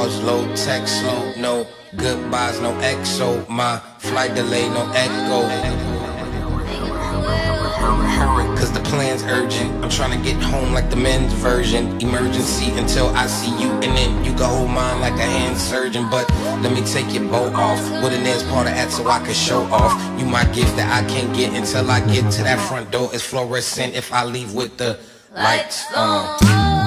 calls low, text slow, no goodbyes, no exo. My flight delay, no echo. Cause the plan's urgent. I'm trying to get home like the men's version. Emergency until I see you, and then you can hold mine like a hand surgeon. But let me take your boat off with a nails part of that so I can show off. You my gift that I can't get until I get to that front door. It's fluorescent if I leave with the lights on.